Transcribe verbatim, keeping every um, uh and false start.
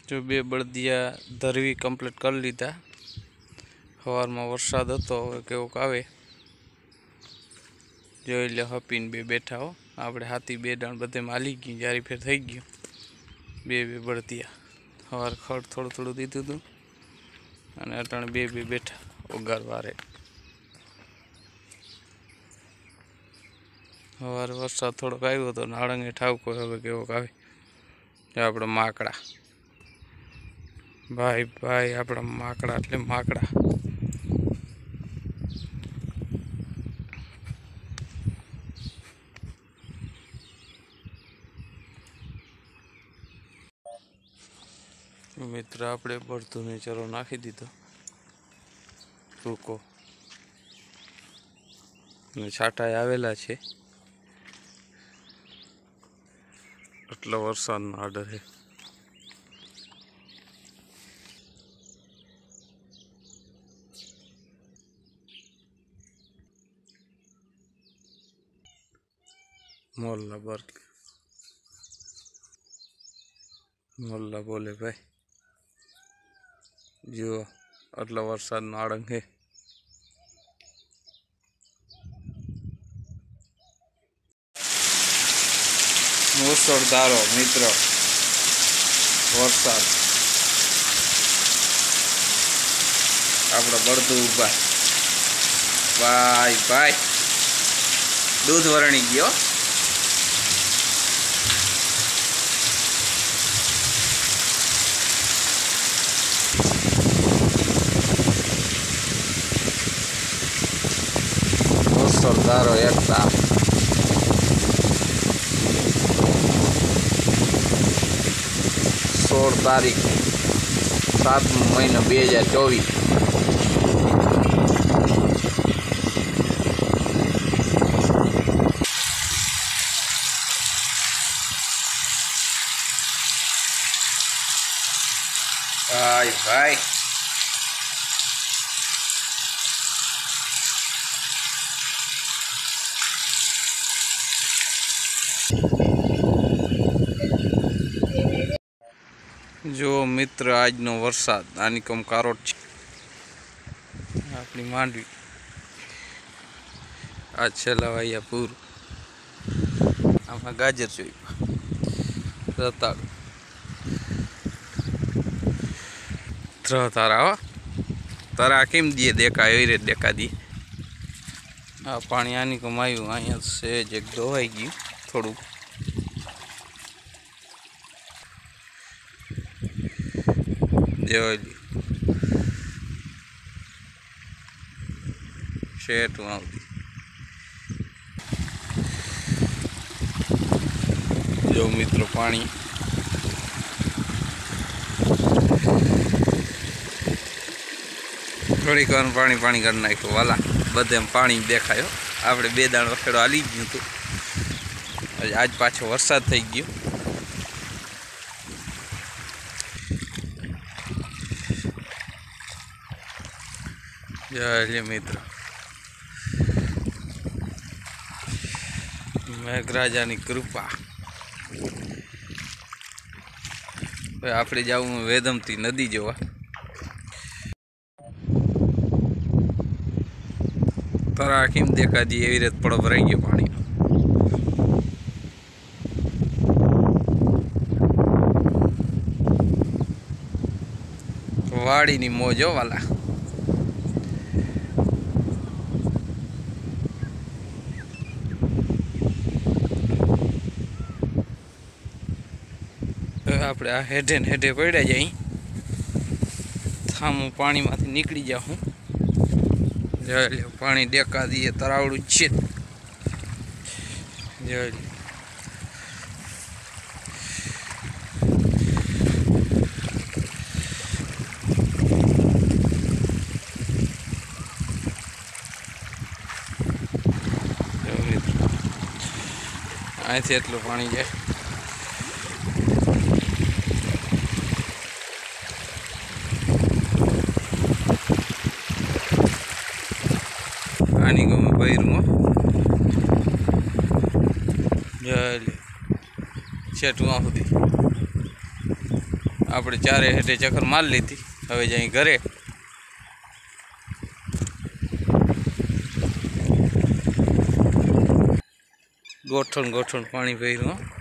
जो बे बळदिया धरवी कम्प्लीट कर लीधा। सवार में वरसाद हतो हवे केवोक आवे जोई ले हपीने बे बैठा हो। आपणे हाथी बे डाण बधे माली गई जारी फेर थई गयो। बे बे बळदिया सवार खड़ थोड़ું थोड़ું दीधुं हतुं अने अटाणे बे बे बैठा उगारवारे। सवारे वरसाद थोड़ोक आव्यो तो नाळंगे ठावको हवे केवोक आवे। आपड़ा माकड़ा भाई भाई अपना माकड़ा एटले माकड़ा मित्र आपणे बळधु ने चरो नाखी दीधो सूको ने छाटाई आवेला छे એટલો વરસાદનો આર્ડર છે। મોલ્લા બર્ગ મોલ્લા બોલે ભાઈ જો આટલો વરસાદનો આડંગ છે। મુસળધારો મિત્ર વરસાદ આપણા બળદુ ઉભા ભાઈ ભાઈ દૂધ વરણી ગયો। મુસળધારો એકતા सोल तारीख सातमो महीनो बे हज़ार चौबीस भाई भाई जो मित्र आज नो वरसाद आनी कम कारोट अपनी मांडवी आज छेला वाया पूर आमा गाजर जोई रताड़ू त्र तारा तारा केम दिए देखा रे देखा दी आ पानी आनी कम आयु अँ से जग धोवाई गयु थोड़ू जोई शेट आवती जो मित्र पानी थोड़ी कार पानी पानी कर नाख्यो वाला बधे पानी देखायो। आपणे बे दाण वखेड़ो हाली गयुं हतुं आज पाछो वरसाद थई गयो। जय मित्र मेघराजा की कृपा आपणे जाऊँ वेदमती नदी जोवा तारा केम देखा दी एवी रीत पड़ो भराई गयो पानी वाड़ी नी मोजो वाला આપણે આ હેડે ને હેડે પડ્યા જઈ થામું પાણીમાંથી નીકળી જાઉં જોઈ લ્યો પાણી ડેકા દઈએ તરાવડું છે જોઈ લ્યો અહીંથી એટલું પાણી જાય। आनी गम बहिरमा जय छेटुआ सुधी આપણે ચારે હેઠે ચક્કર માર લીધી, હવે જઈ ઘરે। ગોઠણ ગોઠણ પાણી ભર્યું।